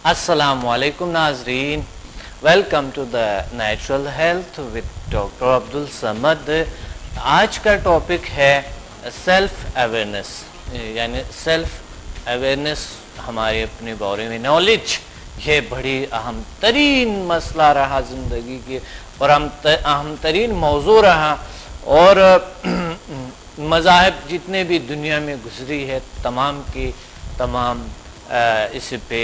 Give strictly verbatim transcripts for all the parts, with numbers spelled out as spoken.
अस्सलामु अलैकुम नाजरीन, welcome to the natural health with doctor Abdul Samad. आज का टॉपिक है सेल्फ अवेयरनेस, यानी सेल्फ अवेयरनेस हमारे अपने बारे में नॉलेज। ये बड़ी अहम तरीन मसला रहा ज़िंदगी की और हम अहम तरीन मौजू रहा। और मज़ाहिब जितने भी दुनिया में गुजरी है तमाम की तमाम इस पे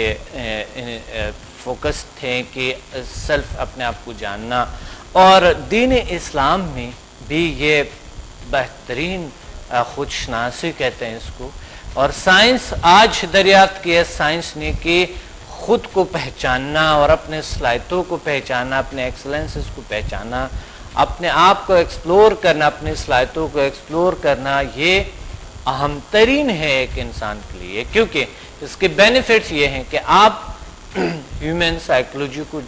फोकस थे कि सेल्फ अपने आप को जानना, और दीन इस्लाम में भी ये बेहतरीन खुदशनासी कहते हैं इसको। और साइंस आज दरियाफ्त की है साइंस ने कि खुद को पहचानना और अपने सलाहियतों को पहचानना, अपने एक्सलेंसेस को पहचानना, अपने आप को एक्सप्लोर करना, अपनी सलाहियतों को एक्सप्लोर करना, ये अहम तरीन है एक इंसान के लिए। क्योंकि इसके बेनिफिट्स ये हैं कि आप ह्यूमन साइकोलॉजी को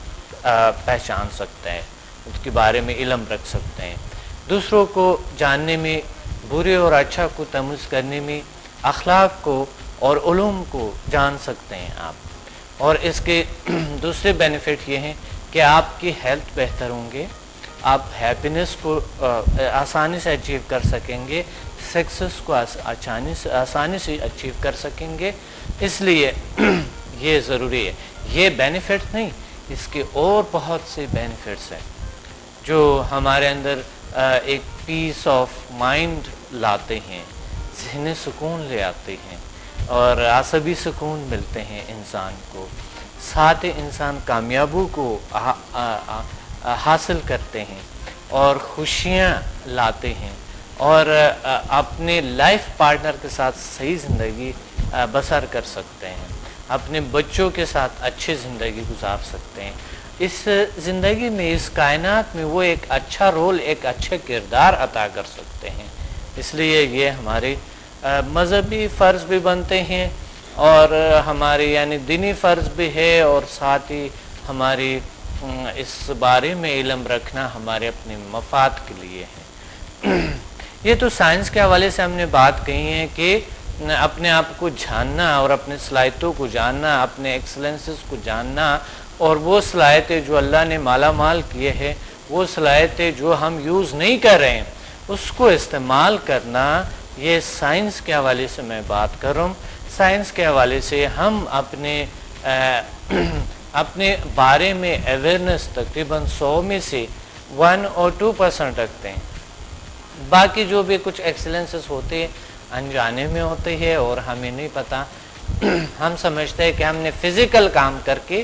पहचान सकते हैं, उसके बारे में इल्म रख सकते हैं, दूसरों को जानने में, बुरे और अच्छा को तमीज़ करने में, अखलाक को और उलूम को जान सकते हैं आप। और इसके दूसरे बेनिफिट ये हैं कि आपकी हेल्थ बेहतर होंगे, आप हैप्पीनेस को आसानी से अचीव कर सकेंगे, सक्सेस को आसानी से आसानी से अचीव कर सकेंगे। इसलिए ये ज़रूरी है। ये बेनिफिट नहीं, इसके और बहुत से बेनिफिट्स हैं जो हमारे अंदर एक पीस ऑफ माइंड लाते हैं, ज़हनी सुकून ले आते हैं और आसबी सुकून मिलते हैं इंसान को। साथ ही इंसान कामयाबी को आ, आ, आ, आ, हासिल करते हैं और खुशियाँ लाते हैं और अपने लाइफ पार्टनर के साथ सही ज़िंदगी बसर कर सकते हैं, अपने बच्चों के साथ अच्छी ज़िंदगी गुजार सकते हैं। इस ज़िंदगी में, इस कायनात में वो एक अच्छा रोल, एक अच्छा किरदार अता कर सकते हैं। इसलिए ये हमारे मज़हबी फ़र्ज़ भी बनते हैं और हमारे यानी दीनी फ़र्ज़ भी है, और साथ ही हमारी इस बारे में इल्म रखना हमारे अपने मफाद के लिए है। ये तो साइंस के हवाले से हमने बात कही है कि अपने आप को जानना और अपने सलाहियतों को जानना, अपने एक्सलेंसेस को जानना, और वो सलाहियतें जो अल्लाह ने माला माल किए हैं, वो सलाहियतें जो हम यूज़ नहीं कर रहे हैं उसको इस्तेमाल करना, ये साइंस के हवाले से मैं बात कर रहा हूँ। साइंस के हवाले से हम अपने आ, अपने बारे में अवेयरनेस तकरीबन सौ में से वन और टू परसेंट रखते हैं। बाकी जो भी कुछ एक्सीलेंसेस होते हैं अनजाने में होते हैं और हमें नहीं पता। हम समझते हैं कि हमने फिज़िकल काम करके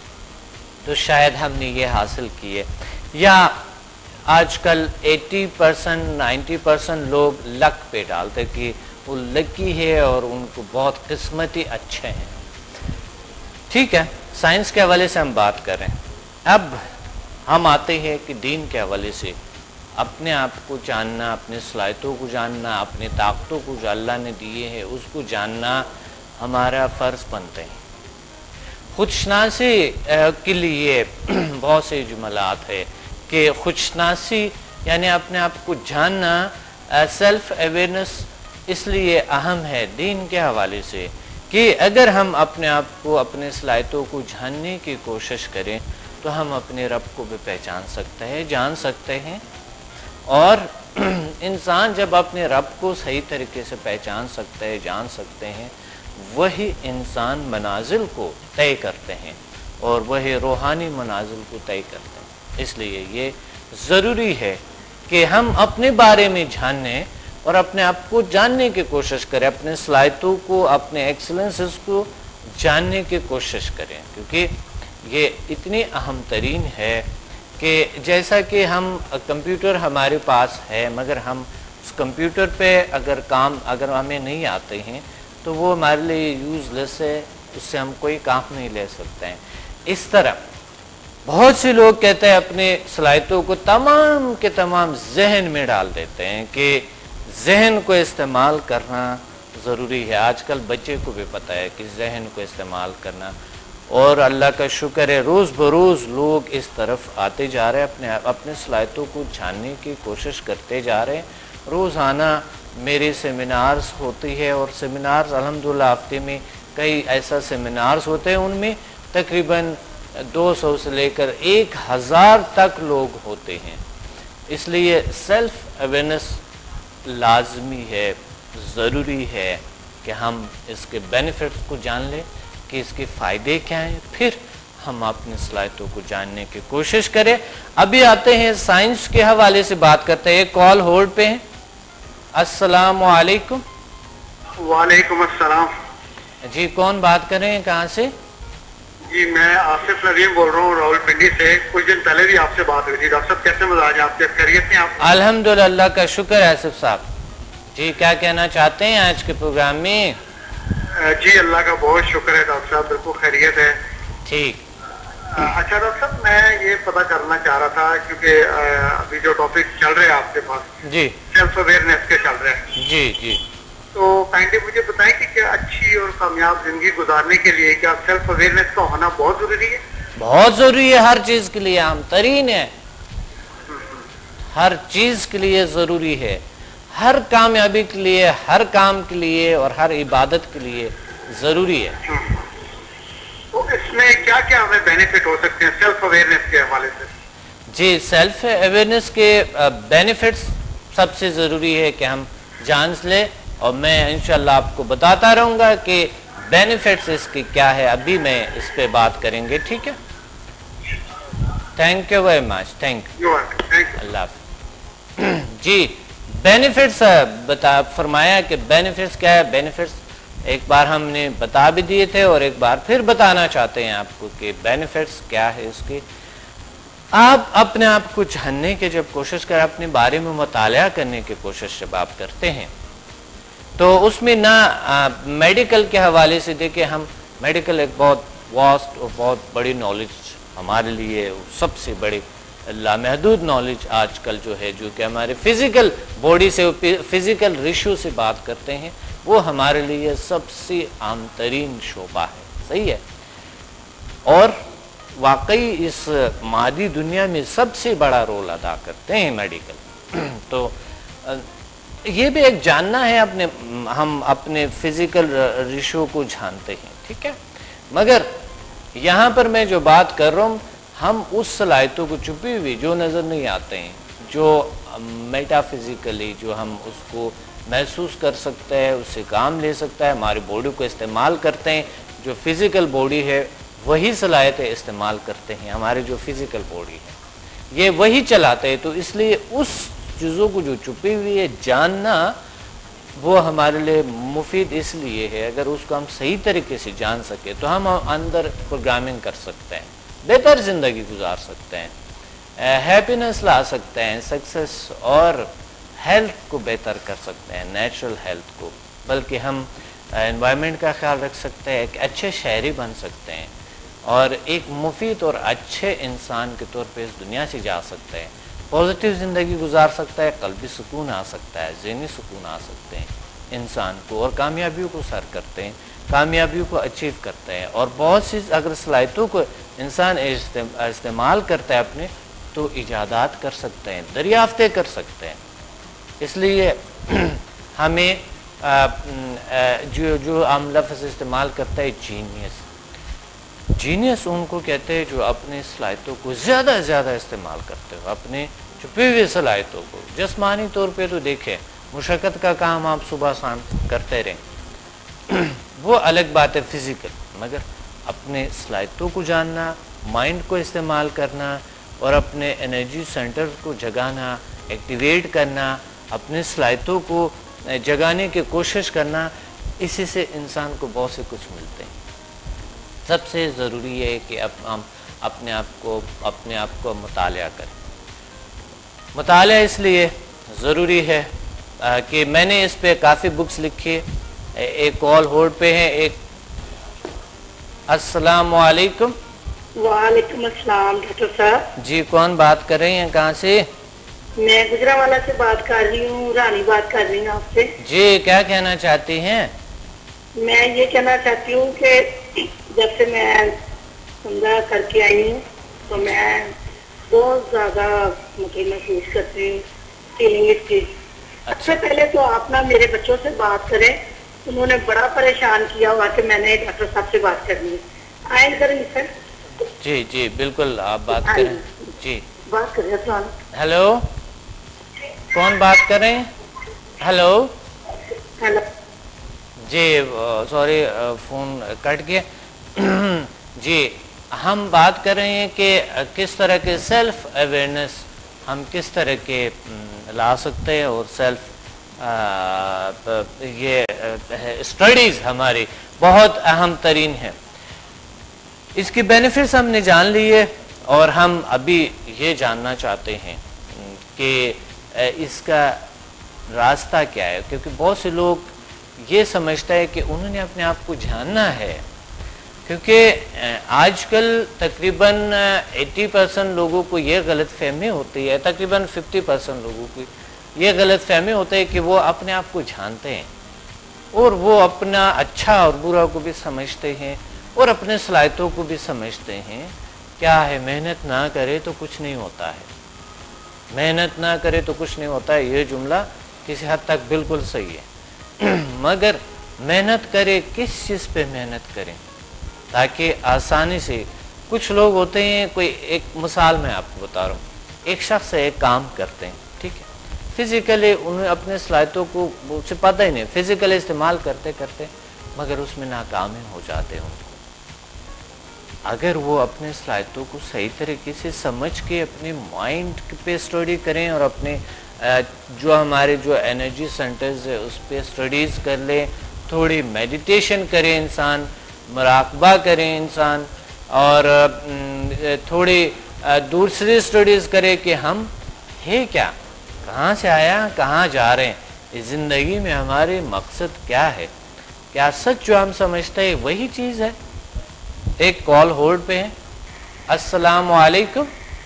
तो शायद हमने ये हासिल किए, या आजकल अस्सी परसेंट नब्बे परसेंट लोग लक पे डालते कि वो लकी है और उनको बहुत किस्मती अच्छे हैं। ठीक है, साइंस के हवाले से हम बात कर रहे हैं। अब हम आते हैं कि दीन के हवाले से अपने आप को जानना, अपने सलाहियतों को जानना, अपने ताकतों को जो अल्लाह ने दिए हैं उसको जानना हमारा फ़र्ज़ बनते हैं। खुदशनासी के लिए बहुत से जुमलात है कि खुदशनासी यानी अपने आप को जानना, सेल्फ अवेयरनेस इसलिए अहम है दीन के हवाले से कि अगर हम अपने आप को, अपने सलाहियतों को जानने की कोशिश करें तो हम अपने रब को भी पहचान सकते हैं, जान सकते हैं। और इंसान जब अपने रब को सही तरीके से पहचान सकते हैं, जान सकते हैं, वही इंसान मनाजिल को तय करते हैं और वही रूहानी मनाजिल को तय करते हैं। इसलिए ये ज़रूरी है कि हम अपने बारे में जानने और अपने आप को जानने की कोशिश करें, अपने सलाहियतों को, अपने एक्सलेंसेस को जानने की कोशिश करें, क्योंकि ये इतनी अहम तरीन है कि जैसा कि हम कंप्यूटर हमारे पास है, मगर हम उस कंप्यूटर पे अगर काम अगर हमें नहीं आते हैं तो वो हमारे लिए यूज़लेस है, उससे हम कोई काम नहीं ले सकते हैं। इस तरह बहुत से लोग कहते हैं अपने सलाहियतों को तमाम के तमाम जहन में डाल देते हैं कि जहन को इस्तेमाल करना ज़रूरी है। आजकल बच्चे को भी पता है कि जहन को इस्तेमाल करना, और अल्लाह का शुक्र है रोज़ बरोज़ लोग इस तरफ आते जा रहे हैं, अपने अपने सलाहियतों को जानने की कोशिश करते जा रहे हैं। रोज़ाना मेरे सेमिनार्स होती है और सेमिनार्स अल्हम्दुलिल्लाह हफ्ते में کئی ایسا سیمینارز ہوتے ہیں، ان میں تقریباً دو سو سے لے کر ایک ہزار تک لوگ ہوتے ہیں. اس لیے سیلف اویئرنیس لازمی ہے، ضروری ہے کہ ہم اس کے بینیفٹس کو جان لیں کہ اس کے فائدے کیا ہیں، پھر ہم اپنی صلاحیتوں کو جاننے کی کوشش کریں. ابھی آتے ہیں سائنس کے حوالے سے بات کرتے ہیں. ایک کال ہولڈ پہ ہیں. السلام علیکم. وعلیکم السلام. جی کون بات کر رہے ہیں، کہاں سے؟ جی میں آصف نظیم بول رہا ہوں راول پنڈی سے. کچھ دن پہلے بھی آپ سے بات ہوئی تھی. ڈاکٹر صاحب کیسے مزاج آپ کے، خیریت ہیں آپ؟ الحمدللہ، اللہ کا شکر ہے. آصف صاحب جی کیا کہنا چاہتے ہیں آج کے پروگرام میں؟ جی اللہ کا بہت شکر ہے ڈاکٹر صاحب، بالکل خیریت ہے. ٹھیک. اچھا ڈاکٹر صاحب میں یہ پتہ کرنا چاہ رہا تھا کیونکہ ابھی جو ٹاپک چل رہے ہیں آپ کے پاس جی سیلف اویئرنیس کے چل رہے ہیں، جی جی تو کائنڈلی مجھے بتائیں کہ کیا اچھی اور کامیاب زندگی گزارنے کے لیے کیا سیلف اویئرنیس کا ہونا بہت ضروری ہے؟ بہت ضروری ہے، ہر چیز کے لیے عام ترین ہے، ہر چیز کے لیے ضروری ہے، ہر کامیابی کے لیے، ہر کام کے لیے اور ہر عبادت کے لیے ضروری ہے. تو اس میں کیا کیا ہمیں بینیفٹ ہو سکتے ہیں سیلف اویئرنیس کے حوالے سے؟ جی سیلف اویئرنیس کے بینیفٹس سب سے ضروری ہے کہ ہم جان لیں، اور میں انشاءاللہ آپ کو بتاتا رہوں گا کہ بینیفٹس اس کی کیا ہے. ابھی میں اس پہ بات کریں گے، ٹھیک ہے؟ Thank you very much. Thank you. اللہ حافظ. جی بینیفٹس بتا فرمایا کہ بینیفٹس کیا ہے. بینیفٹس ایک بار ہم نے بتا بھی دیے تھے اور ایک بار پھر بتانا چاہتے ہیں آپ کو کہ بینیفٹس کیا ہے اس کی. آپ اپنے آپ کو جاننے کی جب کوشش کریں، اپنے بارے میں مطالعہ کرنے کی کوشش جب آپ کرتے ہیں تو اس میں نہ میڈیکل کے حوالے سے دیکھیں، ہم میڈیکل ایک بہت واسٹ اور بہت بڑی نالج ہمارے لیے، سب سے بڑی لامحدود نالج آج کل جو ہے، جو کہ ہمارے فزیکل باڈی سے فزیکل ریشو سے بات کرتے ہیں، وہ ہمارے لیے سب سے عام ترین شعبہ ہے. صحیح ہے؟ اور واقعی اس مادی دنیا میں سب سے بڑا رول ادا کرتے ہیں میڈیکل. تو یہ بھی ایک جاننا ہے، اپنے ہم اپنے فزیکل ریشو کو جانتے ہیں، ٹھیک ہے؟ مگر یہاں پر میں جو بات کر رہا ہوں، ہم اس صلاحیتوں کو چھپی ہوئی جو نظر نہیں آتے ہیں، جو میٹا فزیکلی جو ہم اس کو محسوس کر سکتے ہیں، اس سے کام لے سکتا ہے، ہماری باڈی کو استعمال کرتے ہیں. جو فزیکل باڈی ہے وہی صلاحیتیں استعمال کرتے ہیں، ہماری جو فزیکل باڈی ہے یہ وہی چلاتے ہیں. تو اس لیے اس چیزوں کو جو چھپی ہوئی ہے جاننا وہ ہمارے لیے مفید اس لیے ہے. اگر اس کو ہم صحیح طریقے سے جان سکے تو ہم اندر پروگرامنگ کر سکتے ہیں، بہتر زندگی گزار سکتے ہیں، ہیپینس لا سکتے ہیں، سکسس اور ہیلتھ کو بہتر کر سکتے ہیں، نیچرل ہیلتھ کو، بلکہ ہم انوائرمنٹ کا خیال رکھ سکتے ہیں، ایک اچھے شہری بن سکتے ہیں اور ایک مفید اور اچھے انسان کے طور پہ اس دنیا سے جا سکتے ہیں، پازیٹیو زندگی گزار سکتا ہے، قلبی سکون آ سکتا ہے، ذہنی سکون آ سکتے ہیں انسان کو، اور کامیابیوں کو سر کرتے ہیں، کامیابیوں کو اچیو کرتے ہیں. اور بہت سی اگر صلاحیتوں کو انسان استعمال کرتا ہے اپنے، تو ایجادات کر سکتے ہیں، دریافتیں کر سکتے ہیں. اس لیے ہمیں جو جو عام لفظ استعمال کرتا ہے جینیس، جینیس ان کو کہتے ہیں جو اپنے صلاحیتوں کو زیادہ سے زیادہ استعمال کرتے ہو، اپنے چھپے ہوئے صلاحیتوں کو. جسمانی طور پہ تو دیکھیں مشقت کا کام آپ صبح شام کرتے رہیں، وہ الگ بات ہے فزیکل، مگر اپنے صلاحیتوں کو جاننا، مائنڈ کو استعمال کرنا اور اپنے انرجی سینٹر کو جگانا، ایکٹیویٹ کرنا، اپنے صلاحیتوں کو جگانے کی کوشش کرنا، اسی سے انسان کو بہت سے کچھ ملتے ہیں. سب سے ضروری ہے کہ اب ہم اپنے آپ کو اپنے آپ کو مطالعہ کریں. مطالعہ اس لیے ضروری ہے کہ میں نے اس پہ کافی بکس لکھی. ایک کال ہولڈ پہ ہے. ایک السلام علیکم. وعلیکم السلام ڈاکٹر صاحب. جی کون بات کر رہی ہیں، کہاں سے؟ میں گجرانوالہ سے بات کر رہی ہوں، رانی بات کر رہی ہوں آپ سے. جی کیا کہنا چاہتی ہیں؟ میں یہ کہنا چاہتی ہوں کہ جب سے میں عمرہ کر کے آئی ہوں تو میں بہت زیادہ مطلب محسوس کرتی ہوں فیلنگ اس کی. اچھا پہلے تو آپ نا میرے بچوں سے بات کریں انہوں نے بڑا پریشان کیا ہوا کہ میں نے ڈاکٹر صاحب سے بات کرنی ہے. آئین کریں گے سر؟ جی جی بالکل آپ بات کریں. جی بات کریں. السلام. ہیلو کون بات کر رہے ہیں؟ ہیلو. ہیلو. جی سوری فون کٹ گیا. جی ہم بات کر رہے ہیں کہ کس طرح کے سیلف اویئرنیس ہم کس طرح کے لا سکتے ہیں اور سیلف یہ اسٹڈیز ہماری بہت اہم ترین ہے. اس کی بینیفٹس ہم نے جان لیے اور ہم ابھی یہ جاننا چاہتے ہیں کہ اس کا راستہ کیا ہے، کیونکہ بہت سے لوگ یہ سمجھتا ہے کہ انہوں نے اپنے آپ کو جاننا ہے، کیونکہ آج کل تقریباً ایٹی پرسنٹ لوگوں کو یہ غلط فہمی ہوتی ہے، تقریباً ففٹی پرسنٹ لوگوں کو یہ غلط فہمی ہوتا ہے کہ وہ اپنے آپ کو جانتے ہیں اور وہ اپنا اچھا اور برا کو بھی سمجھتے ہیں اور اپنے صلاحیتوں کو بھی سمجھتے ہیں. کیا ہے، محنت نہ کرے تو کچھ نہیں ہوتا ہے، محنت نہ کرے تو کچھ نہیں ہوتا ہے. یہ جملہ کسی حد تک بالکل صحیح ہے، مگر محنت کرے کس چیز پہ محنت کریں تاکہ آسانی سے. کچھ لوگ ہوتے ہیں، کوئی ایک مثال میں آپ کو بتا رہا ہوں، ایک شخص ایک کام کرتے ہیں، ٹھیک ہے، فزیکلی انہیں اپنے صلاحیتوں کو اسے پتہ ہی نہیں، فزیکلی استعمال کرتے کرتے مگر اس میں ناکامی ہو جاتے ہیں. اگر وہ اپنے صلاحیتوں کو صحیح طریقے سے سمجھ کے اپنے مائنڈ پہ اسٹڈی کریں اور اپنے جو ہمارے جو انرجی سینٹرز ہے اس پہ اسٹڈیز کر لیں، تھوڑی میڈیٹیشن کریں انسان، مراقبہ کریں انسان، اور تھوڑی دوسری اسٹڈیز کرے کہ ہم ہے کیا، کہاں سے آیا کہاں جا رہے ہیں، اس زندگی میں ہمارے مقصد کیا ہے، کیا سچ جو ہم سمجھتے ہیں وہی چیز ہے. ایک کال ہولڈ پہ ہے. السلام علیکم.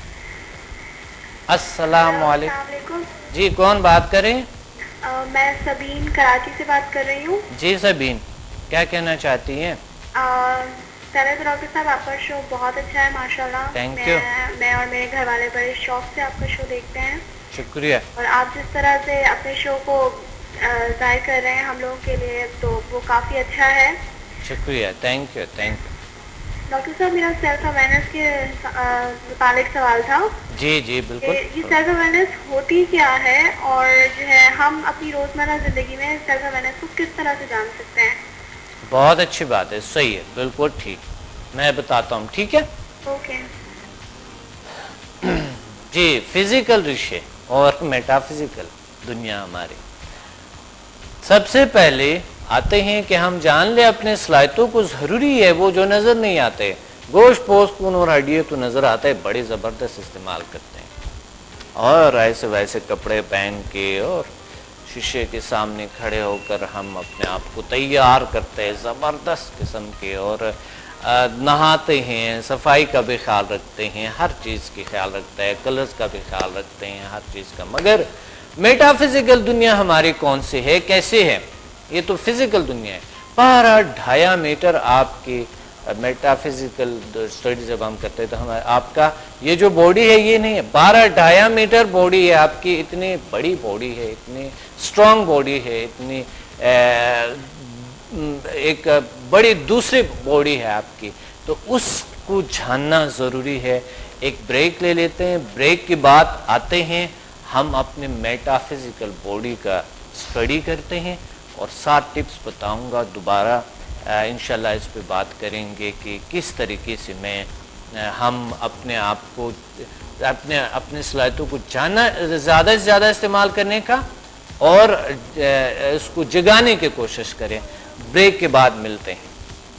السلام علیکم. جی کون بات کر رہے ہیں؟ میں سبین کراچی سے بات کر رہی ہوں. جی سبین کیا کہنا چاہتی ہیں؟ پہلے تو ڈاکٹر صاحب آپ کا شو بہت اچھا ہے ماشاءاللہ. Thank you. میں اور میرے گھر والے بڑے شوق سے آپ کا شو دیکھتے ہیں. شکریہ. اور آپ جس طرح سے اپنے شو کو ظاہر کر رہے ہیں ہم لوگوں کے لیے تو وہ کافی اچھا ہے. شکریہ. Thank you. Thank you. Doctor صاحب میرا سیلف اویئرنیس کے متعلق سوال تھا. جی جی بالکل. یہ سیلف اویئرنیس ہوتی کیا ہے اور جو ہے ہم اپنی روزمرہ زندگی میں سیلف اویئرنیس کو کس طرح سے جان سکتے ہیں؟ بہت اچھی بات ہے، صحیح ہے، بالکل ٹھیک. میں بتاتا ہوں، ٹھیک ہے؟ اوکے. جی فزیکل رشتے اور میٹا فزیکل دنیا ہماری سب سے پہلے آتے ہیں کہ ہم جان لیں اپنے صلاحیتوں کو. ضروری ہے وہ جو نظر نہیں آتے، گوشت پوست خون اور ہڈیوں تو نظر آتا ہے، بڑی زبردست استعمال کرتے ہیں اور ایسے ویسے کپڑے پہن کے اور شیشے کے سامنے کھڑے ہو کر ہم اپنے آپ کو تیار کرتے ہیں زبردست قسم کے، اور نہاتے ہیں، صفائی کا بھی خیال رکھتے ہیں، ہر چیز کی خیال رکھتے ہیں، کلرز کا بھی خیال رکھتے ہیں، ہر چیز کا. مگر میٹا فزیکل دنیا ہماری کون سی ہے، کیسے ہے؟ یہ تو فزیکل دنیا ہے. بارہ ڈھایا میٹر آپ کی میٹا فزیکل اسٹڈی جب ہم کرتے ہیں تو ہمارا آپ کا یہ جو باڈی ہے یہ نہیں ہے، بارہ ڈھایا میٹر باڈی ہے آپ کی. اتنی بڑی باڈی ہے، اتنی اسٹرانگ باڈی ہے، اتنی ایک بڑی دوسری باڈی ہے آپ کی. تو اس کو جاننا ضروری ہے. ایک بریک لے لیتے ہیں، بریک کے بعد آتے ہیں ہم اپنے میٹا فزیکل باڈی کا اسٹڈی کرتے ہیں اور سات ٹپس بتاؤں گا. دوبارہ انشاءاللہ اس پہ بات کریں گے کہ کس طریقے سے میں ہم اپنے آپ کو اپنے اپنے صلاحیتوں کو جاننا، زیادہ سے زیادہ استعمال کرنے کا اور اس کو جگانے کی کوشش کریں. بریک کے بعد ملتے ہیں.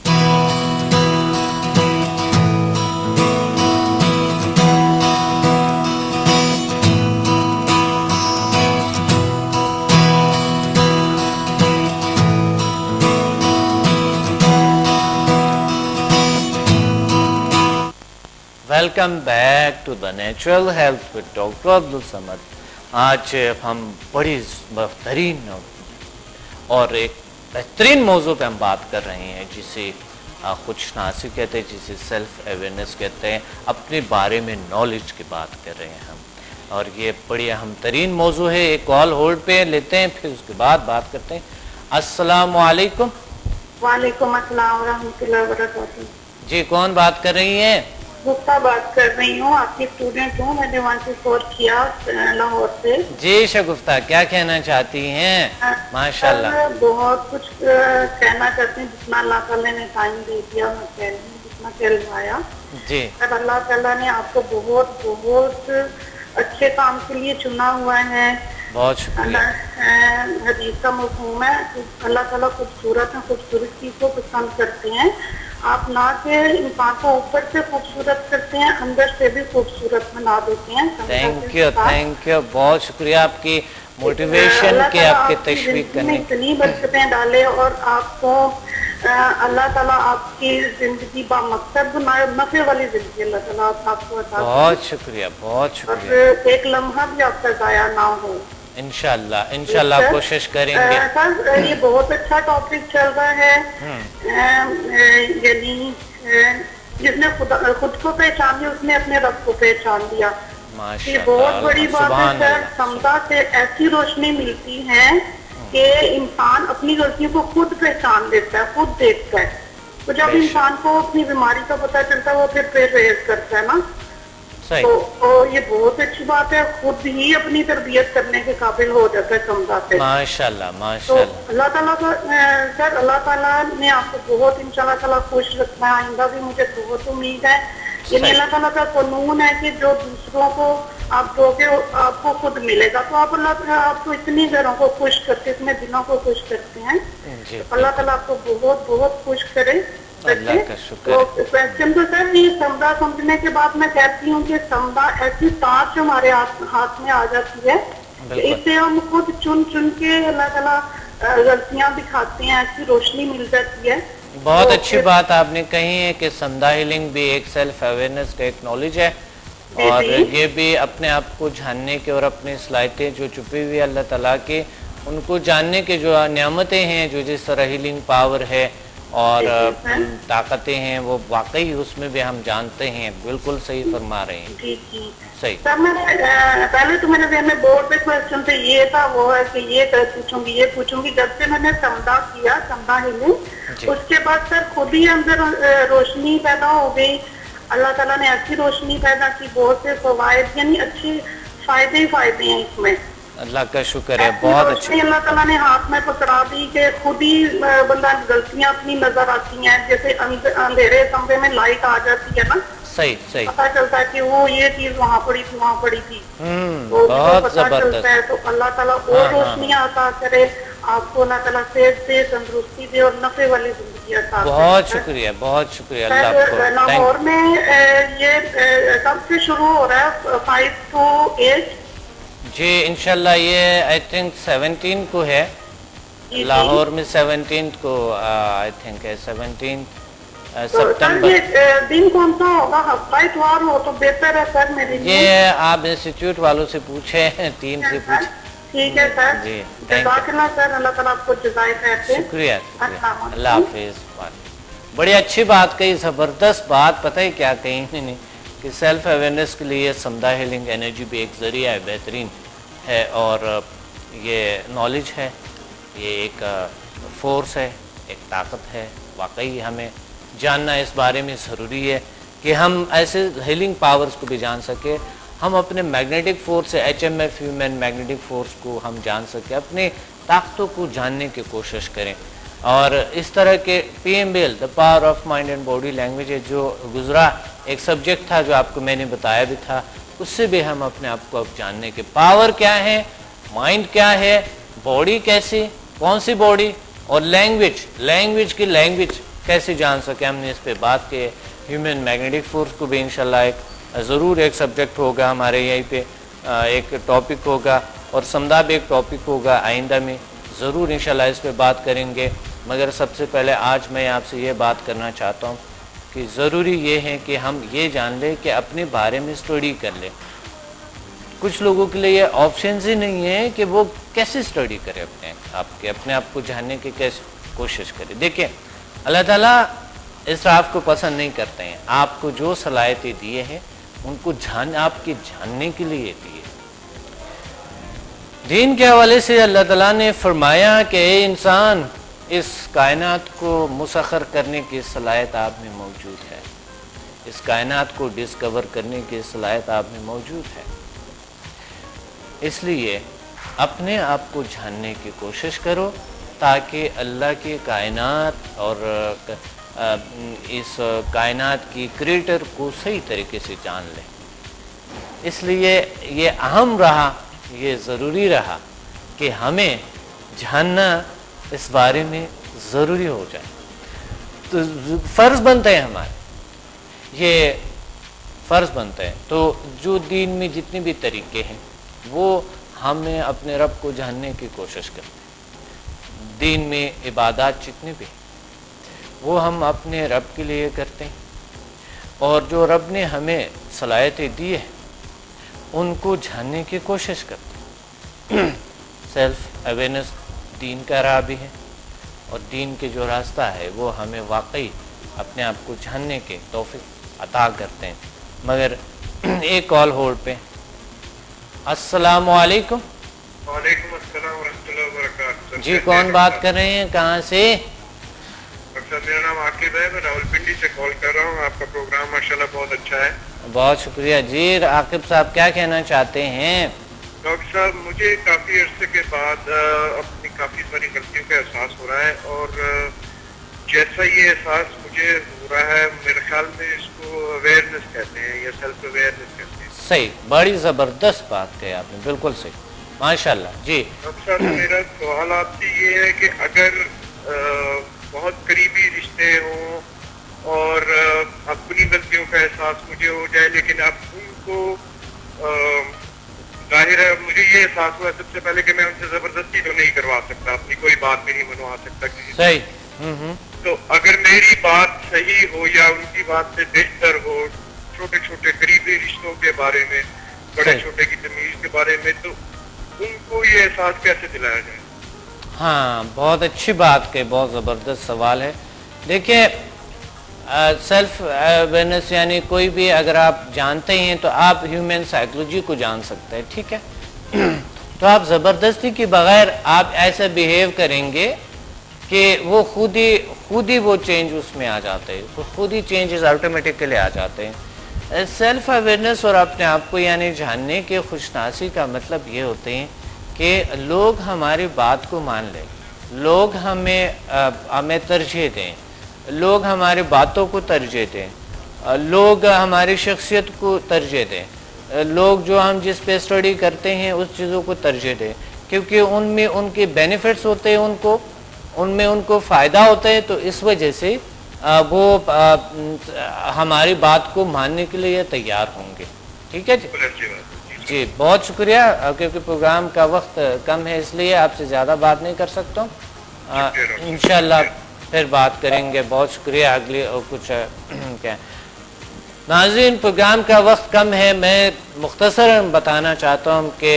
Welcome back to the natural health with doctor Abdul Samad. آج ہم بڑی بہترین اور ایک بہترین موضوع پہ ہم بات کر رہے ہیں جسے خود شناسی کہتے ہیں، جسے سیلف اویئرنیس کہتے ہیں. اپنے بارے میں نالج کی بات کر رہے ہیں ہم، اور یہ بڑی اہم ترین موضوع ہے. ایک کال ہولڈ پہ لیتے ہیں پھر اس کے بعد بات کرتے ہیں. अस्सलाम वालेकुम। वालेकुम अस्सलाम व रहमतुल्लाहि व बरकातहू। जी कौन बात कर रही हैं? गुप्ता बात कर रही हूँ, आपकी स्टूडेंट हूँ। मैंने वन टू फोर किया लाहौर से। जी शगुफ्ता, क्या कहना चाहती हैं? माशाल्लाह। बहुत कुछ कहना चाहती हूँ, जितना अल्लाह ताला ने टाइम दे दिया मैं कह रही हूँ, जितना कहलवाया जी। अल्लाह ताला ने आपको बहुत बहुत अच्छे काम के लिए चुना हुआ है। बहुत शुक्रिया। हदीस का मफ़हूम है, अल्लाह ताला खूबसूरत है, खूबसूरत चीज़ को पसंद करते हैं। आप ना के इंसान को ऊपर से खूबसूरत करते हैं, अंदर से भी खूबसूरत बना देते हैं। थैंक यू, थैंक यू, बहुत शुक्रिया आपकी मोटिवेशन के, आपके तशवीक करने। इतनी बरकतें डाले और आपको अल्लाह ताला आपकी जिंदगी बामकसद बनाए, नफे वाली जिंदगी अल्लाह ताला आपको अता करे। बहुत शुक्रिया, बहुत शुक्रिया। और एक लम्हा भी आपका जाया ना हो। इंशाल्लाह, इंशाल्लाह कोशिश करेंगे। सर ये बहुत अच्छा टॉपिक चल रहा है, यानी जिसने खुद खुद को पहचान लिया उसने अपने रब को पहचान लिया। ये बहुत बड़ी बात है सर। समझा से ऐसी रोशनी मिलती है कि इंसान अपनी गलतियों को खुद पहचान लेता है, खुद देखता है। तो जब इंसान को अपनी बीमारी का पता चलता है वो फिर परहेज करता है ना। तो, तो ये बहुत अच्छी बात है, खुद ही अपनी तरबियत करने के काबिल हो जाता है समझा से। माशाल्लाह, माशाल्लाह। तो अल्लाह ताला का सर अल्लाह ताला ने आपको बहुत इंशाल्लाह ताला खुश रखना है। आइंदा भी मुझे बहुत उम्मीद है। ये अल्लाह ताला का कानून है कि जो दूसरों को आप दोगे आपको खुद मिलेगा। तो आप अल्लाह आपको इतनी घरों को खुश करते, इतने दिलों को खुश करते हैं। अल्लाह ताला आपको बहुत बहुत खुश करे। अल्लाह का शुक्र। तो क्वेश्चन तो सर ये समझा समझने के बाद मैं कहती हूँ कि समझा ऐसी तार जो हमारे हाथ हाथ में आ जाती है, इससे हम खुद चुन चुन के अल्लाह ताला गलतियाँ दिखाते हैं, ऐसी रोशनी मिल जाती है। बहुत तो अच्छी बात आपने कही है कि समदा हीलिंग भी एक सेल्फ अवेयरनेस का एक नॉलेज है, और ये भी अपने आप को जानने के और अपनी सलाहियतें जो छुपी हुई अल्लाह ताला के, उनको जानने के जो नियामतें हैं, जो जिस तरह हीलिंग पावर है और ताकतें हैं, वो वाकई उसमें भी हम जानते हैं। बिल्कुल सही फरमा रहे हैं। जी जी सही। सर मैंने पहले तो मैंने में बोर्ड पे क्वेश्चन थे, ये था वो है कि ये पूछूंगी ये पूछूंगी। जब से मैंने समझा किया समझा हीलिंग, उसके बाद सर खुद ही अंदर रोशनी पैदा हो गई। अल्लाह ताला ने अच्छी रोशनी पैदा की, बहुत से फवायद यानी अच्छे फायदे ही फायदे हैं इसमें। अल्लाह का शुक्र है, बहुत अच्छी। अल्लाह ताला ने हाथ में पकड़ा दी कि खुद ही बंदा गलतियां अपनी नजर आती हैं, जैसे अंधेरे कमरे में लाइट आ जाती है ना। सही सही। पता चलता है कि वो ये चीज वहाँ पड़ी थी वहाँ पड़ी थी। तो बहुत पता चलता है। तो अल्लाह ताला और रोशनियाँ अता करे आपको, अल्लाह ताला सेहत से तंदुरुस्ती दे और नफे वाली जिंदगी अता करे। बहुत शुक्रिया, बहुत शुक्रिया अल्लाह को। लाहौर में ये कब से शुरू हो रहा है? फाइव टू एट जी इंशाल्लाह ये आई थिंक सेवनटीन को है लाहौर में, सेवनटीन को आई थिंक है सेवनटीन सितंबर। दिन कौन सा होगा? हफ्ता इतवार हो तो बेहतर है सर मेरे लिए। ये आप इंस्टीट्यूट वालों से पूछे, टीम से पूछे। ठीक है सर जी, जज़ाकल्लाह सर, अल्लाह ताला आपको जज़ाए खैर दे। शुक्रिया, अल्लाह हाफिज़। बड़ी अच्छी बात कही, जबरदस्त बात। पता है क्या कही नहीं कि सेल्फ अवेयरनेस के लिए समदा हीलिंग एनर्जी भी एक ज़रिया है, बेहतरीन है, और ये नॉलेज है, ये एक फोर्स है, एक ताकत है। वाकई हमें जानना इस बारे में ज़रूरी है कि हम ऐसे हीलिंग पावर्स को भी जान सके। हम अपने मैग्नेटिक फोर्स से, H M F human magnetic force को हम जान सके, अपने ताकतों को जानने की कोशिश करें। और इस तरह के P M B L the power of mind and body language जो गुजरा एक सब्जेक्ट था जो आपको मैंने बताया भी था, उससे भी हम अपने आप को अब जानने के पावर क्या है, माइंड क्या है, बॉडी कैसी, कौन सी बॉडी, और लैंग्वेज लैंग्वेज की लैंग्वेज कैसे जान सके। हमने इस पे बात की। ह्यूमन मैग्नेटिक फोर्स को भी इंशाल्लाह एक ज़रूर एक सब्जेक्ट होगा हमारे यहीं पे, एक टॉपिक होगा, और समदा भी एक टॉपिक होगा आइंदा में, ज़रूर इंशाल्लाह इस पे बात करेंगे। मगर सबसे पहले आज मैं आपसे ये बात करना चाहता हूँ कि ज़रूरी ये है कि हम ये जान लें कि अपने बारे में स्टडी कर लें। कुछ लोगों के लिए ये ऑप्शन ही नहीं है कि वो कैसे स्टडी करें, अपने आपके अपने आप को जानने की कैसे कोशिश करें। देखिए अल्लाह ताला इसराफ को पसंद नहीं करते हैं। आपको जो सलाहियतें दिए हैं उनको जान आपके जानने के लिए दिए। دین کے حوالے سے اللہ تعالیٰ نے فرمایا کہ اے انسان، اس کائنات کو مسخر کرنے کی صلاحیت آپ میں موجود ہے، اس کائنات کو ڈسکور کرنے کی صلاحیت آپ میں موجود ہے، اس لیے اپنے آپ کو جاننے کی کوشش کرو تاکہ اللہ کی کائنات اور اس کائنات کی کریٹر کو صحیح طریقے سے جان لیں۔ اس لیے یہ اہم رہا، یہ ضروری رہا کہ ہمیں جاننا اس بارے میں ضروری ہو جائے، تو فرض بنتا ہے ہمارے، یہ فرض بنتا ہے۔ تو جو دین میں جتنے بھی طریقے ہیں وہ ہمیں اپنے رب کو جاننے کی کوشش کرتے ہیں۔ دین میں عبادات جتنے بھی وہ ہم اپنے رب کے لیے کرتے ہیں، اور جو رب نے ہمیں صلاحیتیں دی ہیں ان کو جاننے کی کوشش کرتے ہیں۔ سیلف اویئرنیس دین کا راہ بھی ہے، اور دین کے جو راستہ ہے وہ ہمیں واقعی اپنے آپ کو جاننے کے توفیق عطا کرتے ہیں۔ مگر ایک کال ہولڈ پہ۔ السلام علیکم۔ وعلیکم السلام ورحمۃ اللہ وبرکاتہ۔ جی کون بات کر رہے ہیں، کہاں سے؟ ڈاکٹر صاحب میرا نام عاقب ہے، میں راول پنڈی سے کال کر رہا ہوں۔ آپ کا پروگرام ماشاءاللہ بہت اچھا ہے۔ بہت شکریہ جی۔ عاقب صاحب کیا کہنا چاہتے ہیں؟ ڈاکٹر صاحب مجھے کافی عرصے کے بعد اپنی کافی ساری غلطیوں کا احساس ہو رہا ہے، اور جیسا یہ احساس مجھے ہو رہا ہے میرے خیال میں اس کو اویئرنیس کہتے ہیں یا سیلف اویئرنیس کہتے ہیں۔ صحیح، بڑی زبردست بات کہی آپ نے، بالکل صحیح، ماشاءاللہ جی۔ ڈاکٹر صاحب میرا سوال آپ سے یہ ہے کہ اگر بہت قریبی رشتے ہوں اور اپنی غلطیوں کا احساس مجھے ہو جائے، لیکن اب ان کو ظاہر ہے مجھے یہ احساس ہوا سب سے پہلے کہ میں ان سے زبردستی تو نہیں کروا سکتا، اپنی کوئی بات بھی نہیں منوا سکتا کسی سے۔ صحیح۔ تو اگر میری بات صحیح ہو یا ان کی بات سے بہتر ہو، چھوٹے چھوٹے قریبی رشتوں کے بارے میں، بڑے چھوٹے کی تمیز کے بارے میں، تو ان کو یہ احساس کیسے دلایا جائے؟ ہاں بہت اچھی بات کہ بہت زبردست سوال ہے۔ دیکھیں سیلف اویئرنیس یعنی کوئی بھی اگر آپ جانتے ہیں تو آپ ہیومن سائیکولوجی کو جان سکتے ہیں، ٹھیک ہے؟ تو آپ زبردستی کے بغیر آپ ایسا بیہیو کریں گے کہ وہ خود ہی خود ہی وہ چینج اس میں آ جاتے ہیں، خود ہی چینجز آٹومیٹکلی آ جاتے ہیں۔ سیلف اویئرنیس اور اپنے آپ کو یعنی جاننے کے خوشناسی کا مطلب یہ ہوتے ہیں کہ لوگ ہماری بات کو مان لیں، لوگ ہمیں ہمیں ترجیح دیں، لوگ ہماری باتوں کو ترجیح دیں، لوگ ہماری شخصیت کو ترجیح دیں، لوگ جو ہم جس پہ اسٹڈی کرتے ہیں اس چیزوں کو ترجیح دیں، کیونکہ ان میں ان کے بینیفٹس ہوتے ہیں، ان کو ان میں ان کو فائدہ ہوتا ہے، تو اس وجہ سے وہ ہماری بات کو ماننے کے لیے تیار ہوں گے، ٹھیک ہے جی؟ جی بہت شکریہ، کیونکہ پروگرام کا وقت کم ہے اس لیے آپ سے زیادہ بات نہیں کر سکتا ہوں، انشاءاللہ پھر بات کریں گے۔ بہت شکریہ۔ اگلی اور کچھ کیا ناظرین، پروگرام کا وقت کم ہے، میں مختصر بتانا چاہتا ہوں کہ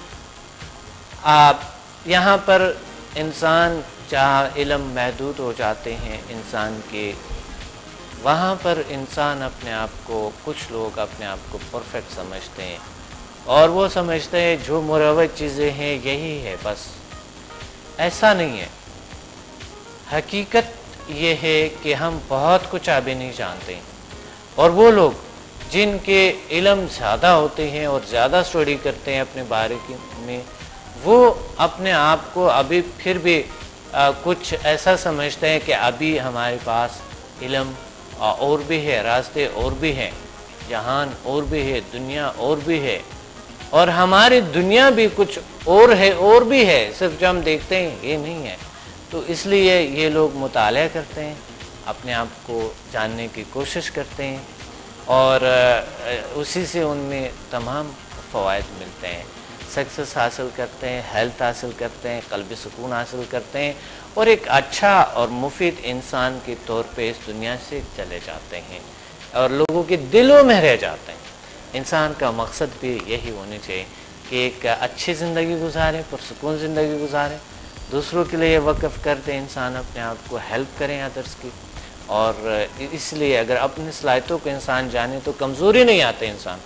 آپ یہاں پر انسان جہاں علم محدود ہو جاتے ہیں انسان کے، وہاں پر انسان اپنے آپ کو، کچھ لوگ اپنے آپ کو پرفیکٹ سمجھتے ہیں، اور وہ سمجھتے ہیں جو مروج چیزیں ہیں یہی ہے بس۔ ایسا نہیں ہے، حقیقت یہ ہے کہ ہم بہت کچھ ابھی نہیں جانتے ہیں، اور وہ لوگ جن کے علم زیادہ ہوتے ہیں اور زیادہ اسٹڈی کرتے ہیں اپنے بارے میں، وہ اپنے آپ کو ابھی پھر بھی کچھ ایسا سمجھتے ہیں کہ ابھی ہمارے پاس علم اور بھی ہے، راستے اور بھی ہیں، جہان اور بھی ہے، دنیا اور بھی ہے، اور ہماری دنیا بھی کچھ اور ہے، اور بھی ہے، صرف جو ہم دیکھتے ہیں یہ نہیں ہے۔ تو اس لیے یہ لوگ مطالعہ کرتے ہیں، اپنے آپ کو جاننے کی کوشش کرتے ہیں، اور اسی سے ان میں تمام فوائد ملتے ہیں، سکسس حاصل کرتے ہیں، ہیلتھ حاصل کرتے ہیں، قلبی سکون حاصل کرتے ہیں، اور ایک اچھا اور مفید انسان کے طور پہ اس دنیا سے چلے جاتے ہیں، اور لوگوں کے دلوں میں رہ جاتے ہیں۔ انسان کا مقصد بھی یہی ہونا چاہیے کہ ایک اچھی زندگی گزارے، پرسکون زندگی گزارے، دوسروں کے لیے وقف کر دیں، انسان اپنے آپ کو ہیلپ کریں ادرس کی۔ اور اس لیے اگر اپنی صلاحیتوں کو انسان جانے تو کمزوری نہیں آتے انسان،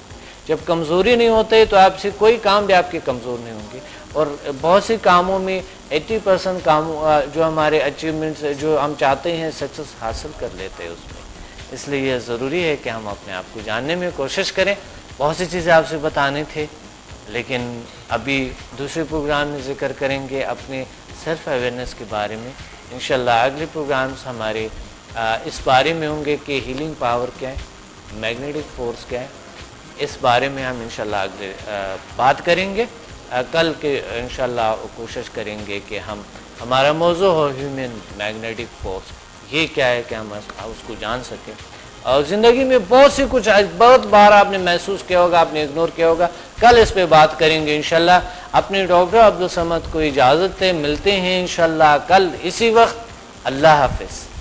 جب کمزوری نہیں ہوتے تو آپ سے کوئی کام بھی آپ کے کمزور نہیں ہوں گے، اور بہت سی کاموں میں ایٹی پرسنٹ کام جو ہمارے اچیومنٹس جو ہم چاہتے ہیں سکسیس حاصل کر لیتے ہیں اس میں۔ اس لیے یہ ضروری ہے کہ ہم اپنے آپ کو جاننے میں کوشش کریں۔ بہت سی چیزیں آپ سے بتانے تھے، لیکن ابھی دوسرے پروگرام میں ذکر کریں گے اپنے سیلف اویئرنیس کے بارے میں۔ انشاءاللہ اگلے پروگرامز ہمارے اس بارے میں ہوں گے کہ ہیلنگ پاور کیا ہے، میگنیٹک فورس کیا ہے، اس بارے میں ہم انشاءاللہ اگلے بات کریں گے۔ کل کے انشاءاللہ کوشش کریں گے کہ ہم ہمارا موضوع ہو ہیومن میگنیٹک فورس، یہ کیا ہے کہ ہم اس کو جان سکیں۔ اور زندگی میں بہت سی کچھ بہت بار آپ نے محسوس کیا ہوگا، آپ نے اگنور کیا ہوگا، کل اس پہ بات کریں گے انشاءاللہ۔ اپنے ڈاکٹر عبدالصمد کو اجازت ہے، ملتے ہیں انشاءاللہ کل اسی وقت۔ اللہ حافظ۔